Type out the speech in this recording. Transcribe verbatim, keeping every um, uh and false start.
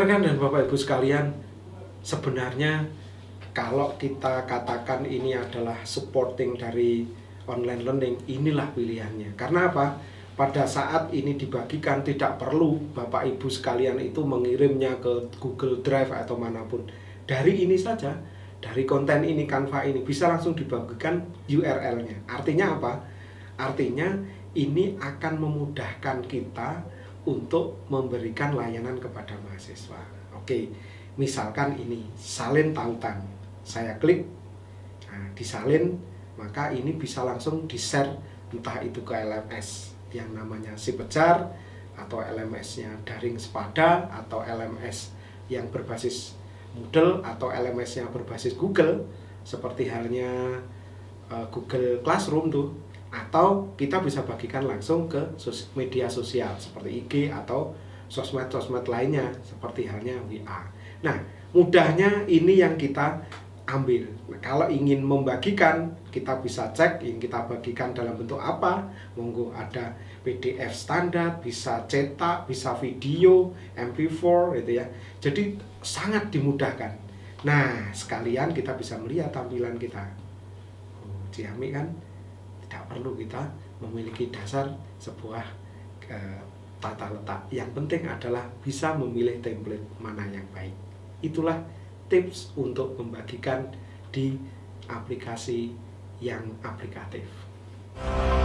rekan-rekan dan Bapak Ibu sekalian, sebenarnya kalau kita katakan ini adalah supporting dari online learning, inilah pilihannya. Karena apa? Pada saat ini dibagikan tidak perlu Bapak Ibu sekalian itu mengirimnya ke Google Drive atau manapun. Dari ini saja, dari konten ini, Canva ini bisa langsung dibagikan U R L-nya. Artinya apa? Artinya ini akan memudahkan kita untuk memberikan layanan kepada mahasiswa. Oke, misalkan ini salin tautan, saya klik, nah, disalin, maka ini bisa langsung di-share entah itu ke L M S yang namanya Sipejar, atau L M S-nya Daring Sepada, atau L M S yang berbasis Moodle, atau L M S-nya berbasis Google, seperti halnya uh, Google Classroom tuh. Atau kita bisa bagikan langsung ke media sosial seperti I G atau sosmed-sosmed lainnya seperti halnya W A. Nah, mudahnya ini yang kita ambil. Nah, kalau ingin membagikan, kita bisa cek yang kita bagikan dalam bentuk apa. Monggo ada P D F standar, bisa cetak, bisa video, M P empat gitu ya. Jadi sangat dimudahkan. Nah, sekalian kita bisa melihat tampilan kita. Oh, Ciami kan tidak perlu kita memiliki dasar sebuah eh, tata letak. Yang penting adalah bisa memilih template mana yang baik. Itulah tips untuk membagikan di aplikasi yang aplikatif.